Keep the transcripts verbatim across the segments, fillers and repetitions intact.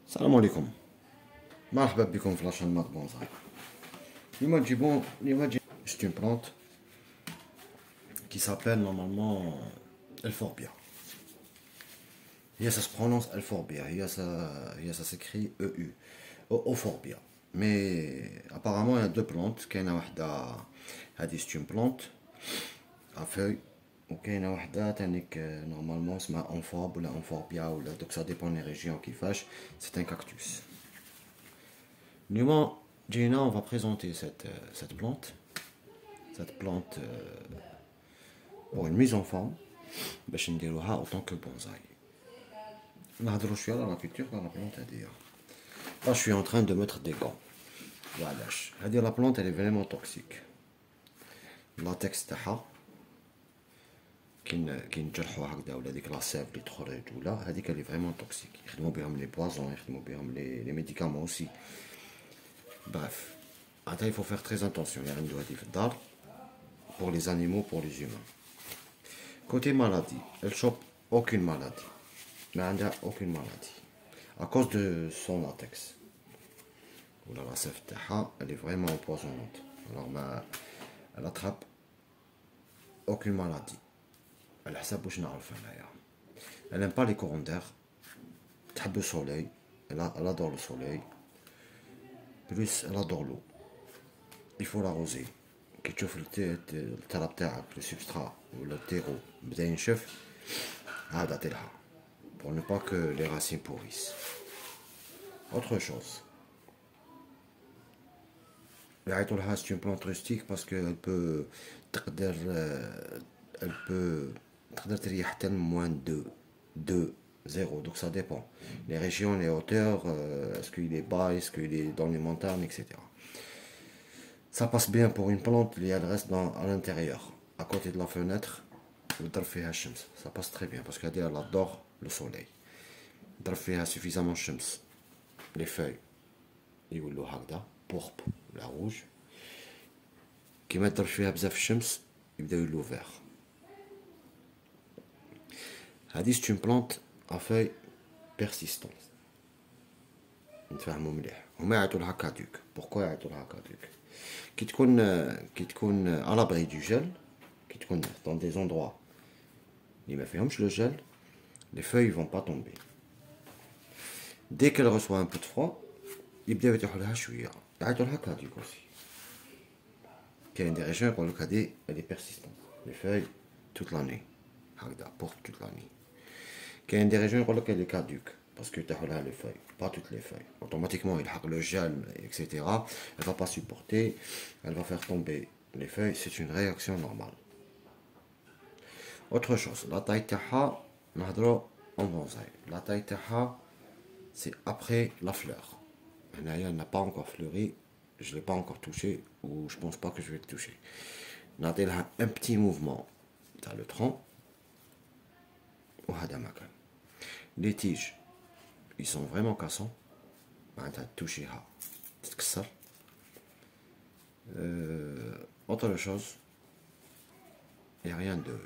السلام عليكم. مرحبا بكم في لاشين مات بونزاي. اليوم نجيبو اليوم نجيب c'est une plante qui s'appelle normalement Euphorbia. هي ça se prononce Euphorbia. هي ça هي ça s'écrit E U. Euphorbia. Mais apparemment il y a deux plantes. كاينة وحدة هذه c'est une plante à feuilles. وكاينة وحدة تانيك normalement اسمها Euphorbia ولا Euphorbia ولا donc ça dépend des régions كيفاش. C'est un cactus. Nous, Gina, on va présenter cette, cette plante, cette plante euh, pour une mise en forme, en tant que bonsaï. Je suis à la culture dans la plante. Là, je suis en train de mettre des gants. Voilà. La plante, elle est vraiment toxique. La texte qui est la sève, les trolls, elle est vraiment toxique. Les poisons, les médicaments aussi. Bref, il faut faire très attention. Il y a une pour les animaux, pour les humains. Côté maladie, elle chope aucune maladie. Mais elle n'a aucune maladie. À cause de son latex. La sève, elle est vraiment empoisonnante. Alors, elle attrape aucune maladie. Elle n'aime pas les courants d'air. Elle aime le soleil. Elle adore le soleil. Plus elle adore l'eau. Il faut l'arroser. Quand tu vois le talab تاعك, le substrat ou le terreau بدا ينشف, عاد عطيلها pour ne pas que les racines pourrissent. Autre chose. يعيطولها c'est une plante rustique parce qu'elle peut تقدر elle peut تقدر تريح حتى moins de deux zéro, donc ça dépend. Les régions, les hauteurs, euh, est-ce qu'il est bas, est-ce qu'il est dans les montagnes, et cetera. Ça passe bien pour une plante, elle reste dans, à l'intérieur, à côté de la fenêtre. Ça passe très bien parce qu'elle adore le soleil. Elle a suffisamment de chems. Les feuilles, ils ont le pourpre, la rouge. Qui mettent فيها بزاف الشمس يبداو يولوا vert. هذه c'est une plante à feuilles persistantes. نتفاهموا مليح. هما يعيطولها كادوك. Pourquoi يعيطولها كادوك؟ كي تكون كي تكون à l'abri du gel, كي تكون dans des endroits اللي ما فيهمش le gel, les feuilles vont pas tomber. Dès qu'elle reçoit un peu de froid, يبداو يطيحوا لها شوية. يعيطولها كادوك aussi. كاين des régions يقولوا لك هذه elle est persistante. Les feuilles toute l'année. هكذا pour toute l'année. Il y a des régions qui sont caduques parce que tu as les feuilles, pas toutes les feuilles. Automatiquement, il a le gel, et cetera. Elle ne va pas supporter, elle va faire tomber les feuilles. C'est une réaction normale. Autre chose, la taille taha, en bonsaï. La taille taha, c'est après la fleur. Elle n'a pas encore fleuri, je ne l'ai pas encore touché, ou je ne pense pas que je vais le toucher. On a un petit mouvement dans le tronc. Les tiges, ils sont vraiment cassants. Euh, autre chose, il n'y a rien de...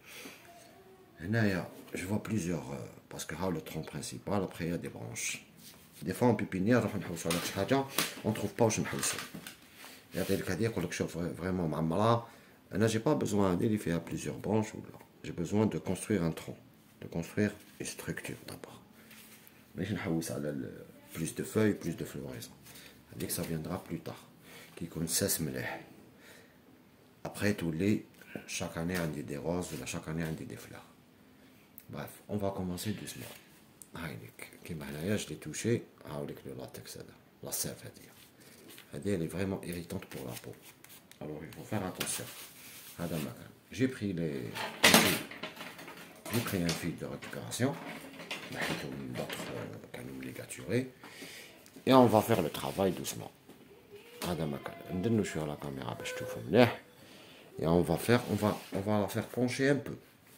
Je vois plusieurs, parce que le tronc principal, après il y a des branches. Des fois en pépinière, on ne trouve pas où je ne sais pas. Il y a des cas vraiment mamala. Je n'ai pas besoin d'aller faire plusieurs branches. J'ai besoin de construire un tronc. De construire une structure d'abord. Mais je n'ai plus de feuilles, plus de floraison. C'est-à-dire que ça viendra plus tard. Qui connaissent après tous les, chaque année on dit des roses, chaque année on dit des fleurs. Bref, on va commencer doucement. Je l'ai touché avec le latex, la sève. Elle est vraiment irritante pour la peau. Alors il faut faire attention. J'ai pris les... J'ai pris un fil de récupération, l'autre canot ligaturé, et on va faire le travail doucement. Je suis à la caméra, et on va faire, on va, on va la faire pencher un peu,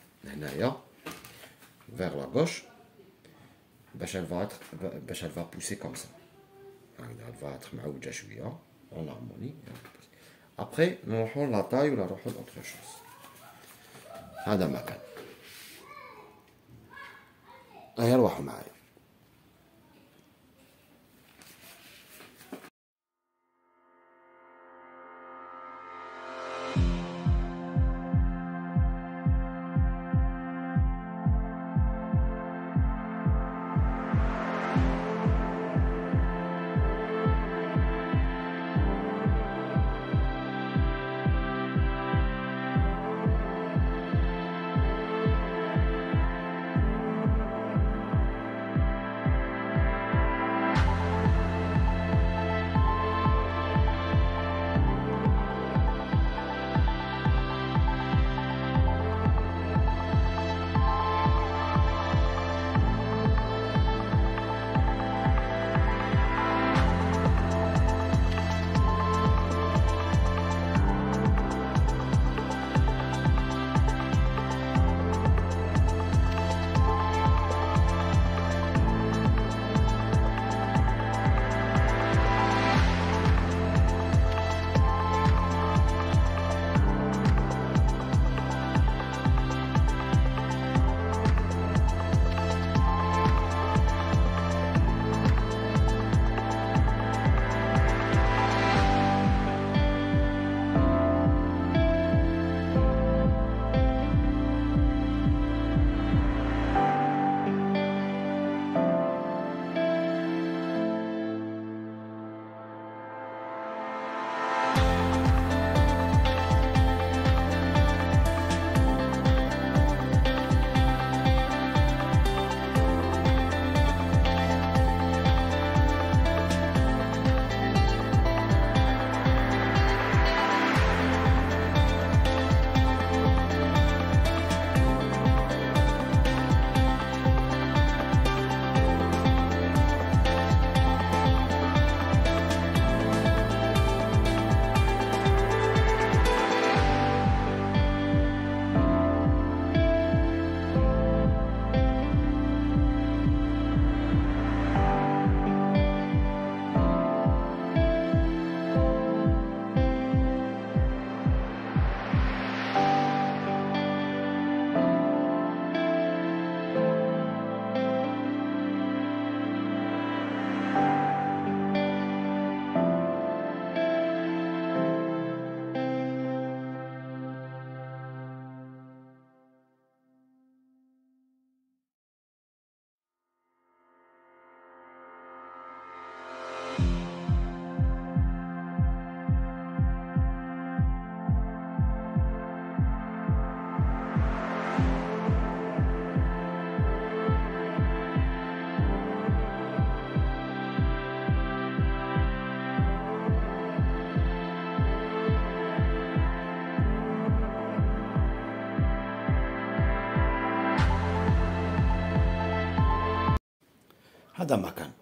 vers la gauche, elle va être, elle va pousser comme ça. Elle va être en harmonie. Après, nous allons la taille ou la autre chose. هذا مكان. هيا روحوا معايا. هذا مكان.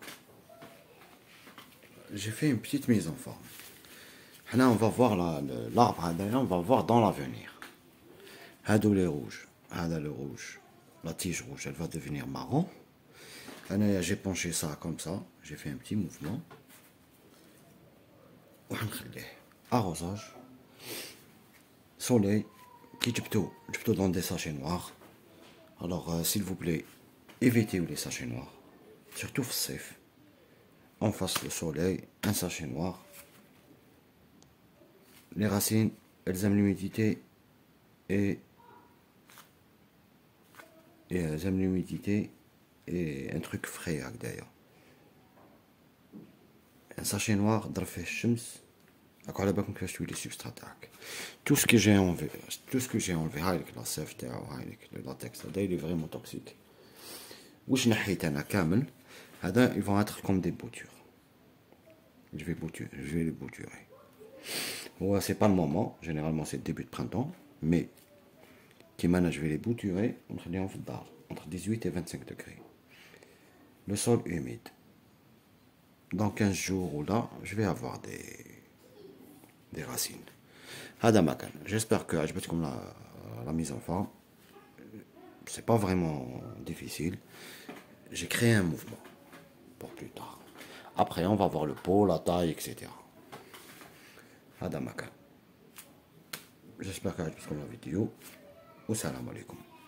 J'ai fait une petite mise en forme. Là, on va voir l'arbre, on va voir dans l'avenir. Hadou les rouges, hada le rouge, la tige rouge, elle va devenir marron. J'ai penché ça comme ça, j'ai fait un petit mouvement. Arrosage, soleil, qui plutôt, plutôt dans des sachets noirs. Alors, euh, s'il vous plaît, évitez les sachets noirs, surtout safe. En face le soleil, un sachet noir. Les racines, elles aiment l'humidité et, et elles aiment l'humidité et un truc frais d'ailleurs. Un sachet noir, drafé chems. D'accord, là-bas, qu'on cache tous les substrats. Tout ce que j'ai enlevé, tout ce que j'ai enlevé, la sève, le latex, il est vraiment toxique. Wesh نحيت أنا كامل, هذا ils vont être comme des boutures. Je vais bouturer, je vais les bouturer. Ouais, c'est pas le moment, généralement c'est le début de printemps, mais qui maintenant je vais les bouturer entre dix-huit et vingt-cinq degrés. Le sol humide. Dans quinze jours ou là, je vais avoir des, des racines. Hada makan. J'espère que comme la, la mise en forme. C'est pas vraiment difficile. J'ai créé un mouvement pour plus tard. Après, on va voir le pot, la taille, et cetera. Hada makan. J'espère que comme la vidéo. Wassalamu alaikum.